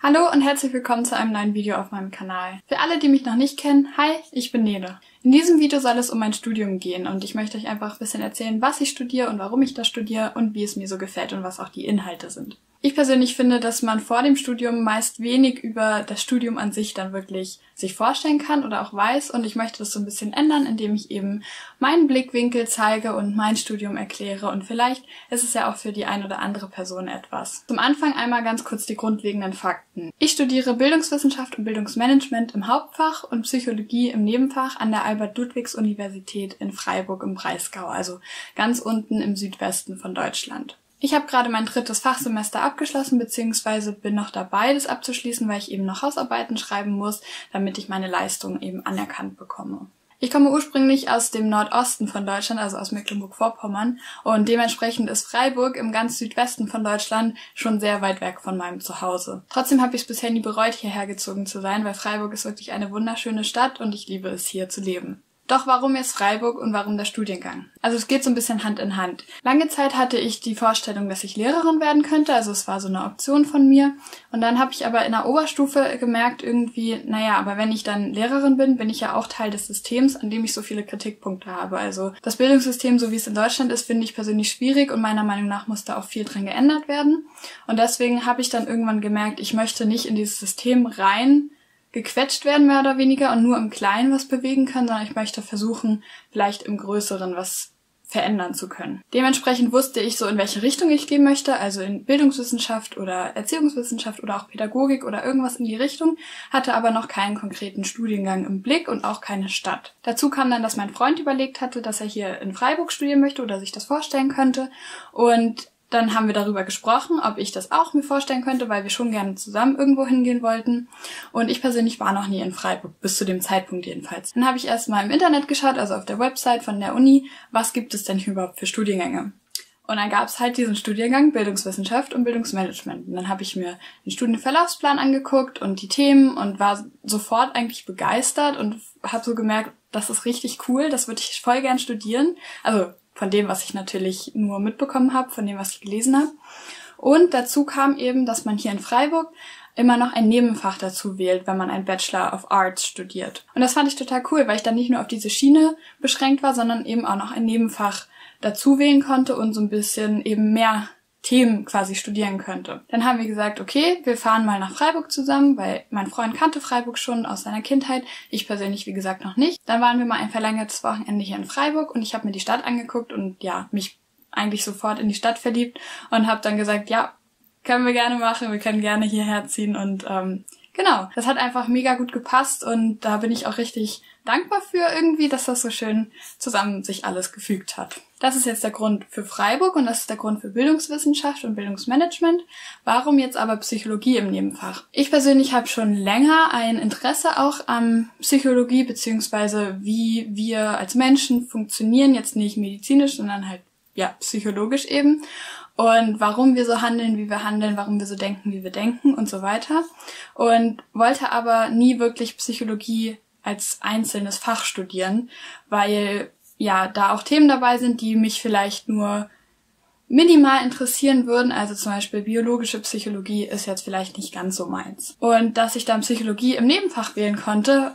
Hallo und herzlich willkommen zu einem neuen Video auf meinem Kanal. Für alle, die mich noch nicht kennen, hi, ich bin Nele. In diesem Video soll es um mein Studium gehen und ich möchte euch einfach ein bisschen erzählen, was ich studiere und warum ich das studiere und wie es mir so gefällt und was auch die Inhalte sind. Ich persönlich finde, dass man vor dem Studium meist wenig über das Studium an sich dann wirklich sich vorstellen kann oder auch weiß, und ich möchte das so ein bisschen ändern, indem ich eben meinen Blickwinkel zeige und mein Studium erkläre, und vielleicht ist es ja auch für die ein oder andere Person etwas. Zum Anfang einmal ganz kurz die grundlegenden Fakten. Ich studiere Bildungswissenschaft und Bildungsmanagement im Hauptfach und Psychologie im Nebenfach an der Albert-Ludwigs-Universität in Freiburg im Breisgau, also ganz unten im Südwesten von Deutschland. Ich habe gerade mein 3. Fachsemester abgeschlossen, beziehungsweise bin noch dabei, das abzuschließen, weil ich eben noch Hausarbeiten schreiben muss, damit ich meine Leistung eben anerkannt bekomme. Ich komme ursprünglich aus dem Nordosten von Deutschland, also aus Mecklenburg-Vorpommern, und dementsprechend ist Freiburg im ganz Südwesten von Deutschland schon sehr weit weg von meinem Zuhause. Trotzdem habe ich es bisher nie bereut, hierher gezogen zu sein, weil Freiburg ist wirklich eine wunderschöne Stadt und ich liebe es, hier zu leben. Doch warum jetzt Freiburg und warum der Studiengang? Also es geht so ein bisschen Hand in Hand. Lange Zeit hatte ich die Vorstellung, dass ich Lehrerin werden könnte, also es war so eine Option von mir. Und dann habe ich aber in der Oberstufe gemerkt irgendwie, aber wenn ich dann Lehrerin bin, bin ich ja auch Teil des Systems, an dem ich so viele Kritikpunkte habe. Also das Bildungssystem, so wie es in Deutschland ist, finde ich persönlich schwierig und meiner Meinung nach muss da auch viel dran geändert werden. Und deswegen habe ich dann irgendwann gemerkt, ich möchte nicht in dieses System rein gequetscht werden, mehr oder weniger, und nur im Kleinen was bewegen können, sondern ich möchte versuchen, vielleicht im Größeren was verändern zu können. Dementsprechend wusste ich so, in welche Richtung ich gehen möchte, also in Bildungswissenschaft oder Erziehungswissenschaft oder auch Pädagogik oder irgendwas in die Richtung, hatte aber noch keinen konkreten Studiengang im Blick und auch keine Stadt. Dazu kam dann, dass mein Freund überlegt hatte, dass er hier in Freiburg studieren möchte oder sich das vorstellen könnte, und dann haben wir darüber gesprochen, ob ich das auch mir vorstellen könnte, weil wir schon gerne zusammen irgendwo hingehen wollten. Und ich persönlich war noch nie in Freiburg, bis zu dem Zeitpunkt jedenfalls. Dann habe ich erst mal im Internet geschaut, also auf der Website von der Uni, was gibt es denn hier überhaupt für Studiengänge? Und dann gab es halt diesen Studiengang Bildungswissenschaft und Bildungsmanagement. Und dann habe ich mir den Studienverlaufsplan angeguckt und die Themen und war sofort eigentlich begeistert und habe so gemerkt, das ist richtig cool, das würde ich voll gern studieren. Also von dem, was ich natürlich nur mitbekommen habe, von dem, was ich gelesen habe. Und dazu kam eben, dass man hier in Freiburg immer noch ein Nebenfach dazu wählt, wenn man ein Bachelor of Arts studiert. Und das fand ich total cool, weil ich dann nicht nur auf diese Schiene beschränkt war, sondern eben auch noch ein Nebenfach dazu wählen konnte und so ein bisschen eben mehr Themen quasi studieren könnte. Dann haben wir gesagt, okay, wir fahren mal nach Freiburg zusammen, weil mein Freund kannte Freiburg schon aus seiner Kindheit, ich persönlich wie gesagt noch nicht. Dann waren wir mal ein verlängertes Wochenende hier in Freiburg und ich habe mir die Stadt angeguckt und mich eigentlich sofort in die Stadt verliebt und habe dann gesagt, ja, können wir gerne machen, wir können gerne hierher ziehen, und genau, das hat einfach mega gut gepasst und da bin ich auch richtig dankbar für irgendwie, dass das so schön zusammen sich alles gefügt hat. Das ist jetzt der Grund für Freiburg und das ist der Grund für Bildungswissenschaft und Bildungsmanagement. Warum jetzt aber Psychologie im Nebenfach? Ich persönlich habe schon länger ein Interesse auch an Psychologie, beziehungsweise wie wir als Menschen funktionieren, jetzt nicht medizinisch, sondern halt psychologisch eben. Und warum wir so handeln, wie wir handeln, warum wir so denken, wie wir denken und so weiter. Und wollte aber nie wirklich Psychologie als einzelnes Fach studieren, weil da auch Themen dabei sind, die mich vielleicht nur minimal interessieren würden. Also zum Beispiel biologische Psychologie ist jetzt vielleicht nicht ganz so meins. Und dass ich dann Psychologie im Nebenfach wählen konnte,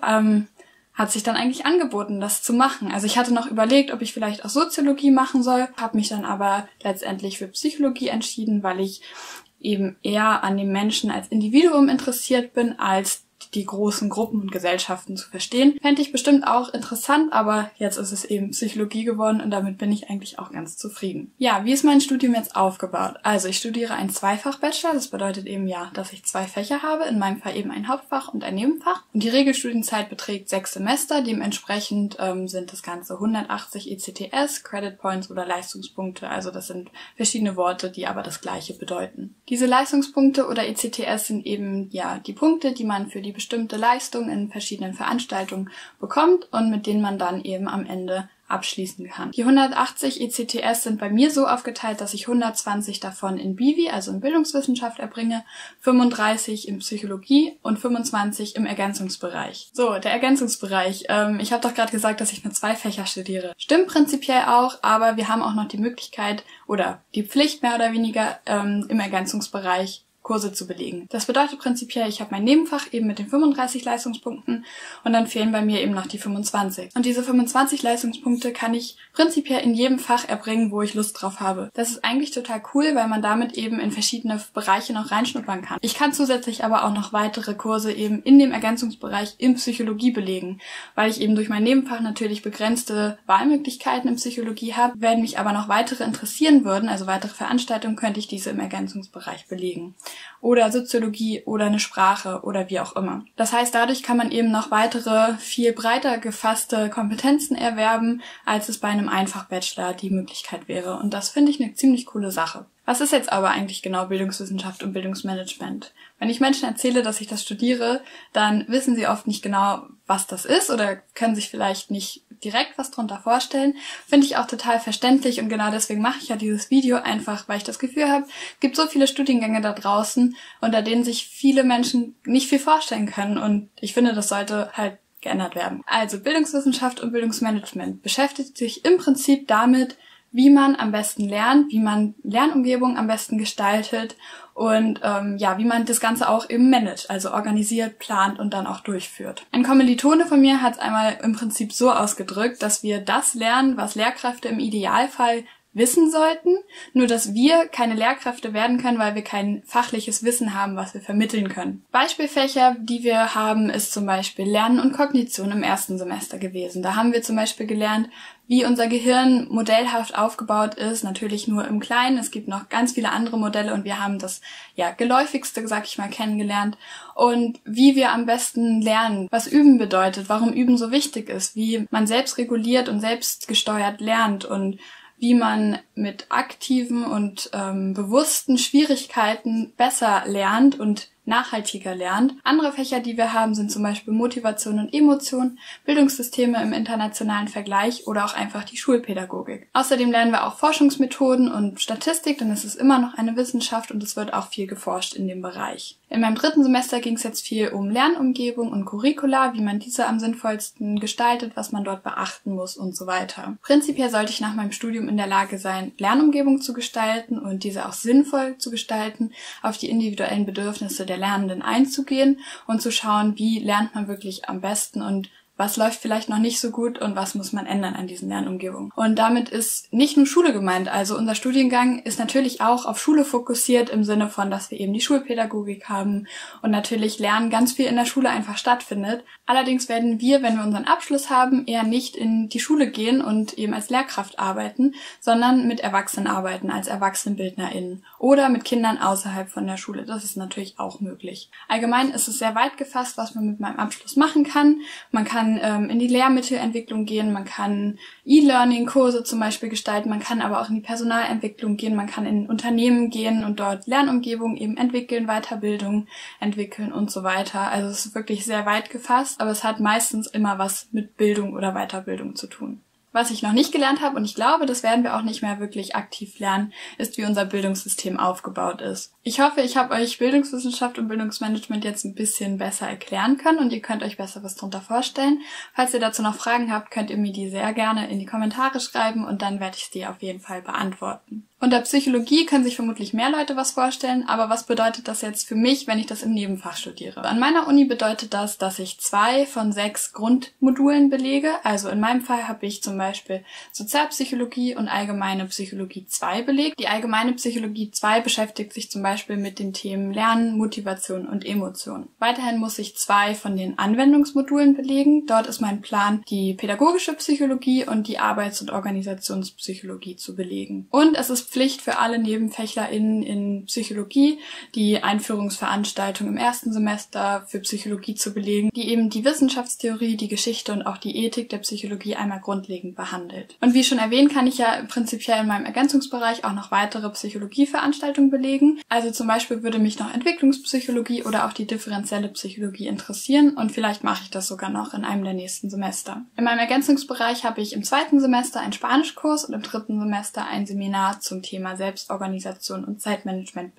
hat sich dann eigentlich angeboten, das zu machen. Also ich hatte noch überlegt, ob ich vielleicht auch Soziologie machen soll, habe mich dann aber letztendlich für Psychologie entschieden, weil ich eben eher an dem Menschen als Individuum interessiert bin, als die großen Gruppen und Gesellschaften zu verstehen. Fände ich bestimmt auch interessant, aber jetzt ist es eben Psychologie geworden und damit bin ich eigentlich auch ganz zufrieden. Ja, wie ist mein Studium jetzt aufgebaut? Also ich studiere ein Zweifach-Bachelor, das bedeutet eben dass ich 2 Fächer habe, in meinem Fall eben ein Hauptfach und ein Nebenfach. Und die Regelstudienzeit beträgt 6 Semester, dementsprechend sind das Ganze 180 ECTS, Credit Points oder Leistungspunkte, also das sind verschiedene Worte, die aber das Gleiche bedeuten. Diese Leistungspunkte oder ECTS sind eben die Punkte, die man für die bestimmte Leistung in verschiedenen Veranstaltungen bekommt und mit denen man dann eben am Ende abschließen kann. Die 180 ECTS sind bei mir so aufgeteilt, dass ich 120 davon in BIVI, also in Bildungswissenschaft, erbringe, 35 in Psychologie und 25 im Ergänzungsbereich. So, der Ergänzungsbereich. Ich habe doch gerade gesagt, dass ich nur 2 Fächer studiere. Stimmt prinzipiell auch, aber wir haben auch noch die Möglichkeit oder die Pflicht mehr oder weniger im Ergänzungsbereich Kurse zu belegen. Das bedeutet prinzipiell, ich habe mein Nebenfach eben mit den 35 Leistungspunkten und dann fehlen bei mir eben noch die 25. Und diese 25 Leistungspunkte kann ich prinzipiell in jedem Fach erbringen, wo ich Lust drauf habe. Das ist eigentlich total cool, weil man damit eben in verschiedene Bereiche noch reinschnuppern kann. Ich kann zusätzlich aber auch noch weitere Kurse eben in dem Ergänzungsbereich in Psychologie belegen, weil ich eben durch mein Nebenfach natürlich begrenzte Wahlmöglichkeiten in Psychologie habe. Wenn mich aber noch weitere interessieren würden, also weitere Veranstaltungen, könnte ich diese im Ergänzungsbereich belegen. Oder Soziologie oder eine Sprache oder wie auch immer. Das heißt, dadurch kann man eben noch weitere, viel breiter gefasste Kompetenzen erwerben, als es bei einem Einfach-Bachelor die Möglichkeit wäre. Und das finde ich eine ziemlich coole Sache. Was ist jetzt aber eigentlich genau Bildungswissenschaft und Bildungsmanagement? Wenn ich Menschen erzähle, dass ich das studiere, dann wissen sie oft nicht genau, was das ist oder können sich vielleicht nicht direkt was drunter vorstellen. Finde ich auch total verständlich und genau deswegen mache ich ja dieses Video einfach, weil ich das Gefühl habe, es gibt so viele Studiengänge da draußen, unter denen sich viele Menschen nicht viel vorstellen können und ich finde, das sollte halt geändert werden. Also Bildungswissenschaft und Bildungsmanagement beschäftigt sich im Prinzip damit, wie man am besten lernt, wie man Lernumgebung am besten gestaltet und wie man das Ganze auch eben managt, also organisiert, plant und dann auch durchführt. Ein Kommilitone von mir hat es einmal im Prinzip so ausgedrückt, dass wir das lernen, was Lehrkräfte im Idealfall wissen sollten, nur dass wir keine Lehrkräfte werden können, weil wir kein fachliches Wissen haben, was wir vermitteln können. Beispielfächer, die wir haben, ist zum Beispiel Lernen und Kognition im ersten Semester gewesen. Da haben wir zum Beispiel gelernt, wie unser Gehirn modellhaft aufgebaut ist, natürlich nur im Kleinen. Es gibt noch ganz viele andere Modelle und wir haben das geläufigste, sag ich mal, kennengelernt. Und wie wir am besten lernen, was Üben bedeutet, warum Üben so wichtig ist, wie man selbst reguliert und selbstgesteuert lernt und wie man mit aktiven und bewussten Schwierigkeiten besser lernt und nachhaltiger lernt. Andere Fächer, die wir haben, sind zum Beispiel Motivation und Emotion, Bildungssysteme im internationalen Vergleich oder auch einfach die Schulpädagogik. Außerdem lernen wir auch Forschungsmethoden und Statistik, denn es ist immer noch eine Wissenschaft und es wird auch viel geforscht in dem Bereich. In meinem dritten Semester ging es jetzt viel um Lernumgebung und Curricula, wie man diese am sinnvollsten gestaltet, was man dort beachten muss und so weiter. Prinzipiell sollte ich nach meinem Studium in der Lage sein, Lernumgebung zu gestalten und diese auch sinnvoll zu gestalten, auf die individuellen Bedürfnisse der Lernenden einzugehen und zu schauen, wie lernt man wirklich am besten und was läuft vielleicht noch nicht so gut und was muss man ändern an diesen Lernumgebungen. Und damit ist nicht nur Schule gemeint, also unser Studiengang ist natürlich auch auf Schule fokussiert im Sinne von, dass wir eben die Schulpädagogik haben und natürlich Lernen ganz viel in der Schule einfach stattfindet. Allerdings werden wir, wenn wir unseren Abschluss haben, eher nicht in die Schule gehen und eben als Lehrkraft arbeiten, sondern mit Erwachsenen arbeiten, als ErwachsenenbildnerInnen oder mit Kindern außerhalb von der Schule. Das ist natürlich auch möglich. Allgemein ist es sehr weit gefasst, was man mit meinem Abschluss machen kann. Man kann in die Lehrmittelentwicklung gehen, man kann E-Learning-Kurse zum Beispiel gestalten, man kann aber auch in die Personalentwicklung gehen, man kann in Unternehmen gehen und dort Lernumgebung eben entwickeln, Weiterbildung entwickeln und so weiter. Also es ist wirklich sehr weit gefasst, aber es hat meistens immer was mit Bildung oder Weiterbildung zu tun. Was ich noch nicht gelernt habe, und ich glaube, das werden wir auch nicht mehr wirklich aktiv lernen, ist, wie unser Bildungssystem aufgebaut ist. Ich hoffe, ich habe euch Bildungswissenschaft und Bildungsmanagement jetzt ein bisschen besser erklären können und ihr könnt euch besser was drunter vorstellen. Falls ihr dazu noch Fragen habt, könnt ihr mir die sehr gerne in die Kommentare schreiben und dann werde ich die auf jeden Fall beantworten. Unter Psychologie können sich vermutlich mehr Leute was vorstellen, aber was bedeutet das jetzt für mich, wenn ich das im Nebenfach studiere? An meiner Uni bedeutet das, dass ich 2 von 6 Grundmodulen belege. Also in meinem Fall habe ich zum Beispiel Sozialpsychologie und Allgemeine Psychologie 2 belegt. Die Allgemeine Psychologie 2 beschäftigt sich zum Beispiel mit den Themen Lernen, Motivation und Emotion. Weiterhin muss ich 2 von den Anwendungsmodulen belegen. Dort ist mein Plan, die pädagogische Psychologie und die Arbeits- und Organisationspsychologie zu belegen. Und es ist Pflicht für alle NebenfächlerInnen in Psychologie, die Einführungsveranstaltung im ersten Semester für Psychologie zu belegen, die eben die Wissenschaftstheorie, die Geschichte und auch die Ethik der Psychologie einmal grundlegend behandelt. Und wie schon erwähnt, kann ich ja prinzipiell in meinem Ergänzungsbereich auch noch weitere Psychologieveranstaltungen belegen. Also zum Beispiel würde mich noch Entwicklungspsychologie oder auch die differenzielle Psychologie interessieren und vielleicht mache ich das sogar noch in einem der nächsten Semester. In meinem Ergänzungsbereich habe ich im 2. Semester einen Spanischkurs und im 3. Semester ein Seminar zum Thema Selbstorganisation und Zeitmanagement belegt.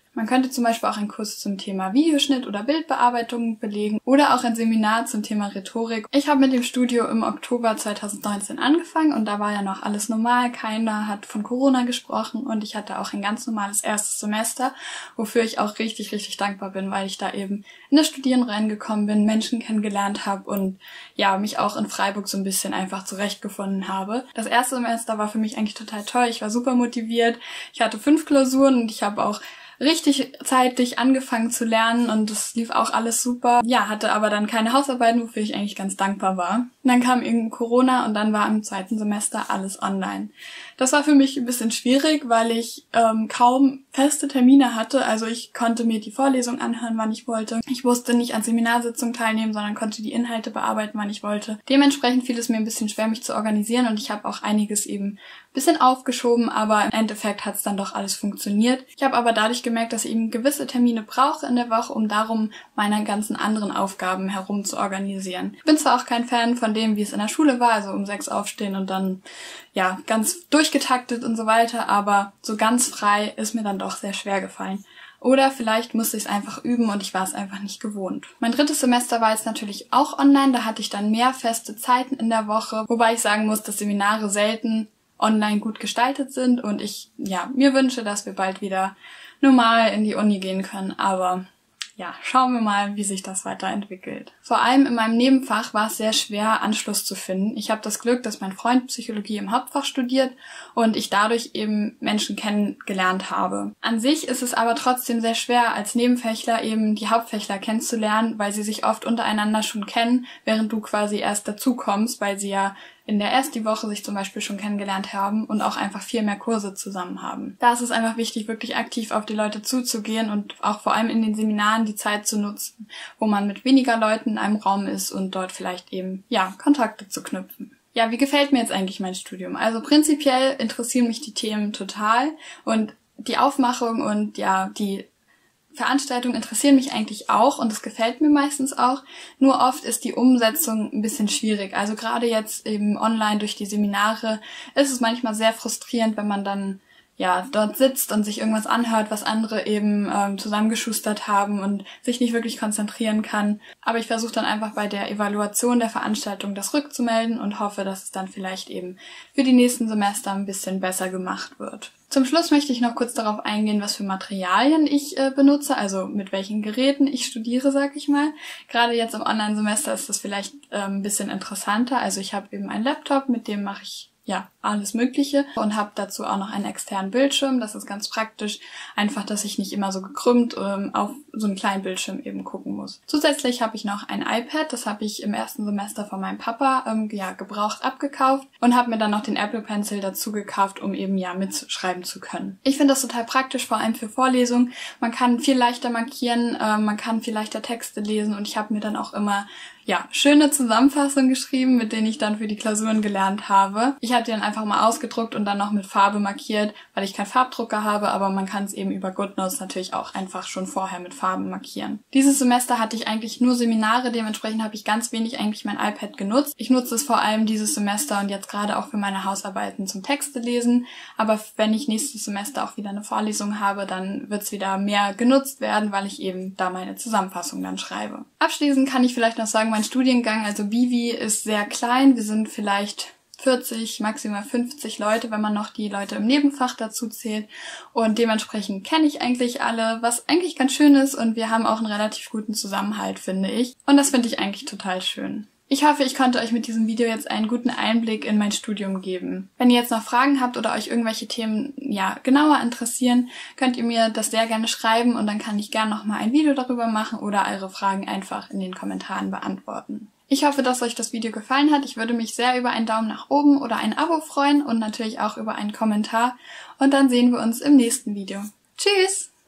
Man könnte zum Beispiel auch einen Kurs zum Thema Videoschnitt oder Bildbearbeitung belegen oder auch ein Seminar zum Thema Rhetorik. Ich habe mit dem Studio im Oktober 2019 angefangen und da war ja noch alles normal. Keiner hat von Corona gesprochen und ich hatte auch ein ganz normales erstes Semester, wofür ich auch richtig, richtig dankbar bin, weil ich da eben in das Studieren reingekommen bin, Menschen kennengelernt habe und ja, mich auch in Freiburg so ein bisschen einfach zurechtgefunden habe. Das erste Semester war für mich eigentlich total toll. Ich war super motiviert. Ich hatte 5 Klausuren und ich habe auch richtig zeitig angefangen zu lernen und das lief auch alles super. Ja, hatte aber dann keine Hausarbeiten, wofür ich eigentlich ganz dankbar war. Und dann kam irgendwie Corona und dann war im zweiten Semester alles online. Das war für mich ein bisschen schwierig, weil ich kaum feste Termine hatte. Also ich konnte mir die Vorlesung anhören, wann ich wollte. Ich musste nicht an Seminarsitzungen teilnehmen, sondern konnte die Inhalte bearbeiten, wann ich wollte. Dementsprechend fiel es mir ein bisschen schwer, mich zu organisieren und ich habe auch einiges eben ein bisschen aufgeschoben, aber im Endeffekt hat es dann doch alles funktioniert. Ich habe aber dadurch gemerkt, dass ich eben gewisse Termine brauche in der Woche, um darum meine ganzen anderen Aufgaben herum zu organisieren. Ich bin zwar auch kein Fan von dem, wie es in der Schule war, also um 6 aufstehen und dann ja ganz durchgetaktet und so weiter, aber so ganz frei ist mir dann doch sehr schwer gefallen. Oder vielleicht musste ich es einfach üben und ich war es einfach nicht gewohnt. Mein drittes Semester war jetzt natürlich auch online, da hatte ich dann mehr feste Zeiten in der Woche, wobei ich sagen muss, dass Seminare selten online gut gestaltet sind und ich mir wünsche, dass wir bald wieder normal in die Uni gehen können, aber ja, schauen wir mal, wie sich das weiterentwickelt. Vor allem in meinem Nebenfach war es sehr schwer, Anschluss zu finden. Ich habe das Glück, dass mein Freund Psychologie im Hauptfach studiert und ich dadurch eben Menschen kennengelernt habe. An sich ist es aber trotzdem sehr schwer, als Nebenfächler eben die Hauptfächler kennenzulernen, weil sie sich oft untereinander schon kennen, während du quasi erst dazu kommst, weil sie ja in der ersten Woche sich zum Beispiel schon kennengelernt haben und auch einfach viel mehr Kurse zusammen haben. Da ist es einfach wichtig, wirklich aktiv auf die Leute zuzugehen und auch vor allem in den Seminaren die Zeit zu nutzen, wo man mit weniger Leuten in einem Raum ist und dort vielleicht eben, Kontakte zu knüpfen. Ja, wie gefällt mir jetzt eigentlich mein Studium? Also prinzipiell interessieren mich die Themen total und die Aufmachung und die Veranstaltungen interessieren mich eigentlich auch und es gefällt mir meistens auch, nur oft ist die Umsetzung ein bisschen schwierig. Also gerade jetzt eben online durch die Seminare ist es manchmal sehr frustrierend, wenn man dann dort sitzt und sich irgendwas anhört, was andere eben zusammengeschustert haben und sich nicht wirklich konzentrieren kann. Aber ich versuche dann einfach bei der Evaluation der Veranstaltung das rückzumelden und hoffe, dass es dann vielleicht eben für die nächsten Semester ein bisschen besser gemacht wird. Zum Schluss möchte ich noch kurz darauf eingehen, was für Materialien ich benutze, also mit welchen Geräten ich studiere, sag ich mal. Gerade jetzt im Online-Semester ist das vielleicht ein bisschen interessanter. Also ich habe eben einen Laptop, mit dem mache ich alles Mögliche und habe dazu auch noch einen externen Bildschirm. Das ist ganz praktisch, einfach, dass ich nicht immer so gekrümmt auf so einen kleinen Bildschirm eben gucken muss. Zusätzlich habe ich noch ein iPad, das habe ich im ersten Semester von meinem Papa gebraucht abgekauft und habe mir dann noch den Apple Pencil dazu gekauft, um eben mitschreiben zu können. Ich finde das total praktisch, vor allem für Vorlesungen. Man kann viel leichter markieren, man kann viel leichter Texte lesen und ich habe mir dann auch immer schöne Zusammenfassungen geschrieben, mit denen ich dann für die Klausuren gelernt habe. Ich habe die dann einfach mal ausgedruckt und dann noch mit Farbe markiert, weil ich keinen Farbdrucker habe, aber man kann es eben über GoodNotes natürlich auch einfach schon vorher mit Farben markieren. Dieses Semester hatte ich eigentlich nur Seminare, dementsprechend habe ich ganz wenig eigentlich mein iPad genutzt. Ich nutze es vor allem dieses Semester und jetzt gerade auch für meine Hausarbeiten zum Texte lesen, aber wenn ich nächstes Semester auch wieder eine Vorlesung habe, dann wird es wieder mehr genutzt werden, weil ich eben da meine Zusammenfassung dann schreibe. Abschließend kann ich vielleicht noch sagen, mein Studiengang, also BIVI, ist sehr klein. Wir sind vielleicht 40, maximal 50 Leute, wenn man noch die Leute im Nebenfach dazu zählt. Und dementsprechend kenne ich eigentlich alle, was eigentlich ganz schön ist. Und wir haben auch einen relativ guten Zusammenhalt, finde ich. Und das finde ich eigentlich total schön. Ich hoffe, ich konnte euch mit diesem Video jetzt einen guten Einblick in mein Studium geben. Wenn ihr jetzt noch Fragen habt oder euch irgendwelche Themen genauer interessieren, könnt ihr mir das sehr gerne schreiben und dann kann ich gerne nochmal ein Video darüber machen oder eure Fragen einfach in den Kommentaren beantworten. Ich hoffe, dass euch das Video gefallen hat. Ich würde mich sehr über einen Daumen nach oben oder ein Abo freuen und natürlich auch über einen Kommentar. Und dann sehen wir uns im nächsten Video. Tschüss!